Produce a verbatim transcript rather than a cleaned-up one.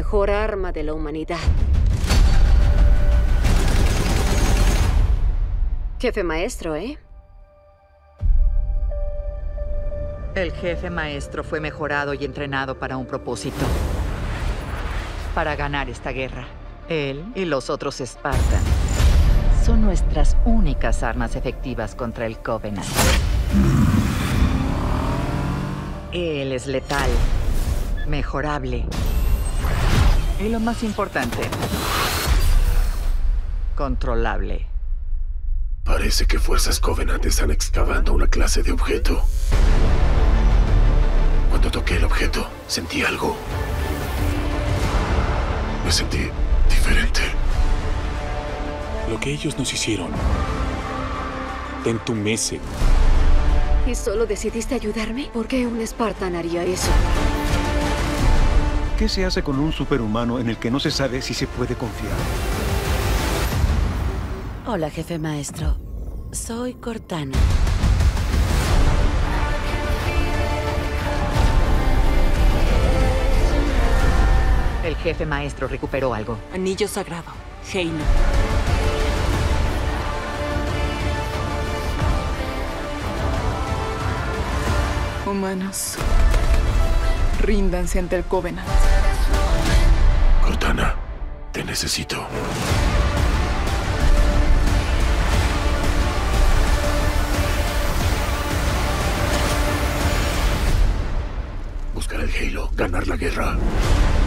mejor arma de la humanidad. Jefe maestro, ¿eh? El jefe maestro fue mejorado y entrenado para un propósito. Para ganar esta guerra. Él y los otros Spartan son nuestras únicas armas efectivas contra el Covenant. Él es letal, mejorable. Y lo más importante, controlable. Parece que fuerzas Covenant están excavando una clase de objeto. Cuando toqué el objeto, sentí algo. Me sentí diferente. Lo que ellos nos hicieron te entumece. ¿Y solo decidiste ayudarme? ¿Por qué un Spartan haría eso? ¿Qué se hace con un superhumano en el que no se sabe si se puede confiar? Hola, jefe maestro. Soy Cortana. El jefe maestro recuperó algo. Anillo sagrado. Halo. Humanos, ríndanse ante el Covenant. Cortana, te necesito. Buscar el Halo, ganar la guerra.